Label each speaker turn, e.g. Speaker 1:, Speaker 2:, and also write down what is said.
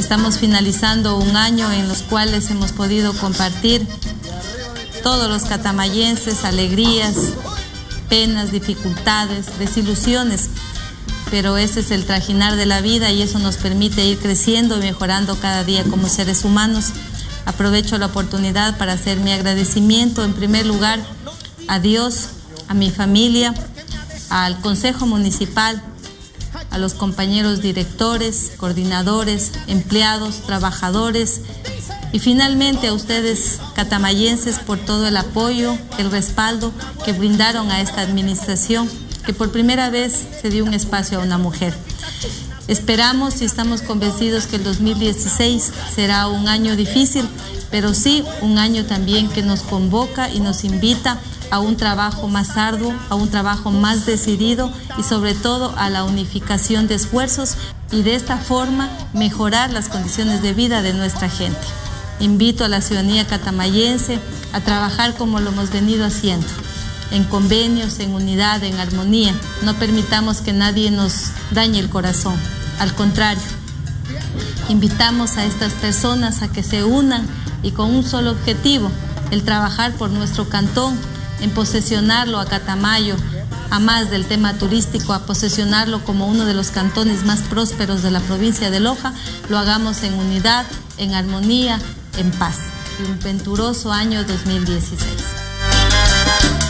Speaker 1: Estamos finalizando un año en los cuales hemos podido compartir todos los catamayenses alegrías, penas, dificultades, desilusiones, pero ese es el trajinar de la vida y eso nos permite ir creciendo y mejorando cada día como seres humanos. Aprovecho la oportunidad para hacer mi agradecimiento en primer lugar a Dios, a mi familia, al Consejo Municipal, a los compañeros directores, coordinadores, empleados, trabajadores y finalmente a ustedes catamayenses por todo el apoyo, el respaldo que brindaron a esta administración, que por primera vez se dio un espacio a una mujer. Esperamos y estamos convencidos que el 2016 será un año difícil, pero sí un año también que nos convoca y nos invita a un trabajo más arduo, a un trabajo más decidido y sobre todo a la unificación de esfuerzos y de esta forma mejorar las condiciones de vida de nuestra gente. Invito a la ciudadanía catamayense a trabajar como lo hemos venido haciendo, en convenios, en unidad, en armonía. No permitamos que nadie nos dañe el corazón, al contrario, invitamos a estas personas a que se unan y con un solo objetivo, el trabajar por nuestro cantón, en posesionarlo a Catamayo, a más del tema turístico, a posesionarlo como uno de los cantones más prósperos de la provincia de Loja, lo hagamos en unidad, en armonía, en paz. Y un venturoso año 2016.